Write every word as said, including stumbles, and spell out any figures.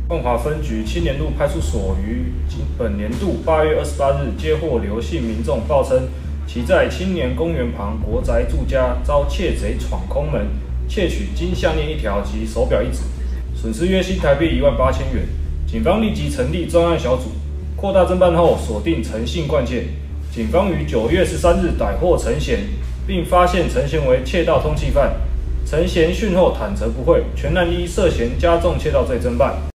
万华分局青年路派出所于本年度八月二十八日接获刘姓民众报称，其在青年公园旁国宅住家遭窃贼闯空门，窃取金项链一条及手表一只，损失约新台币一万八千元。警方立即成立专案小组，扩大侦办后锁定陈姓惯窃。警方于九月十三日逮获陈贤，并发现陈贤为窃盗通缉犯。陈贤讯后坦诚不讳，全案依涉嫌加重窃盗罪侦办。